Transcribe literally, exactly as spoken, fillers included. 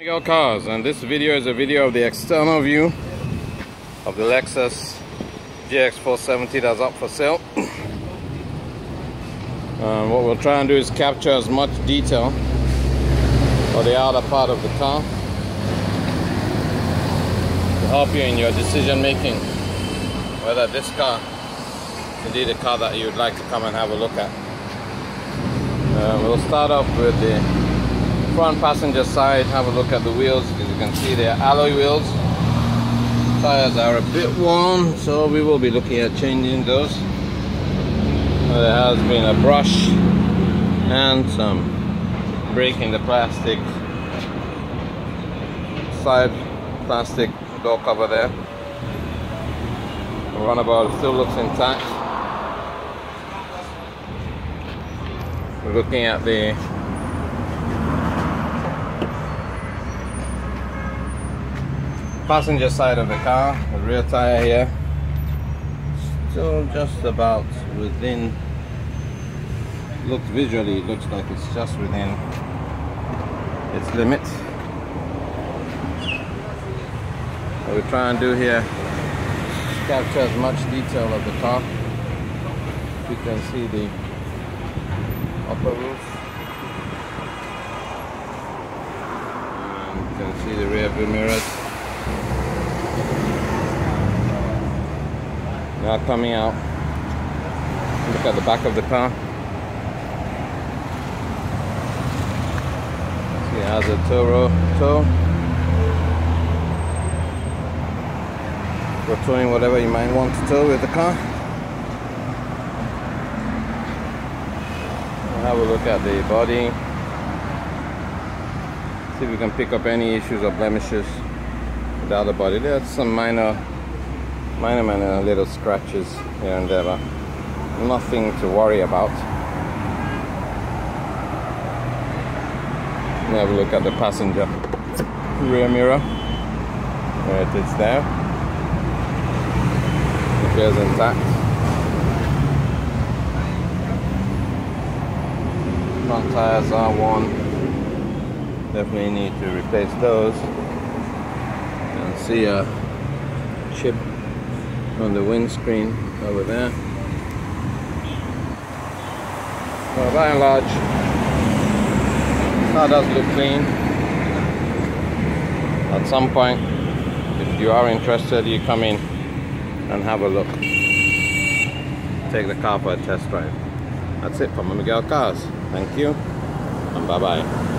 Miguel Cars, and this video is a video of the external view of the Lexus G X four seventy that's up for sale. Um, what we'll try and do is capture as much detail of the outer part of the car to help you in your decision making whether this car is indeed a car that you would like to come and have a look at. Uh, we'll start off with the front passenger side. Have a look at the wheels. As you can see, they are alloy wheels. Tires are a bit worn, so we will be looking at changing those. There has been a brush and some break in the plastic side plastic door cover there. The runabout still looks intact. We're looking at the passenger side of the car. The rear tire here still just about within, looks visually it looks like it's just within its limit. What we try and do here is capture as much detail of the car. You can see the upper roof, and you can see the rear view mirrors. Now coming out, look at the back of the car. See, it has a tow row, tow for towing whatever you might want to tow with the car. We'll have a look at the body, see if we can pick up any issues or blemishes with the other body. There's some minor minor minor little scratches here and there, but nothing to worry about. Now have a look at the passenger rear mirror. There it is there. It feels intact. Front tires are worn. Definitely need to replace those. And see a chip on the windscreen over there. Well, by and large, car does look clean. At some point, if you are interested, you come in and have a look. Take the car for a test drive. That's it from Miguel Cars. Thank you, and bye bye.